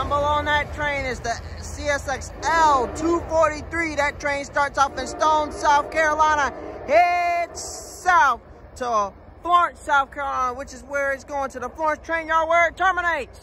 below on that train is the CSX L243. That train starts off in Stone, South Carolina, heads south to Florence, South Carolina, which is where it's going to the Florence train yard where it terminates.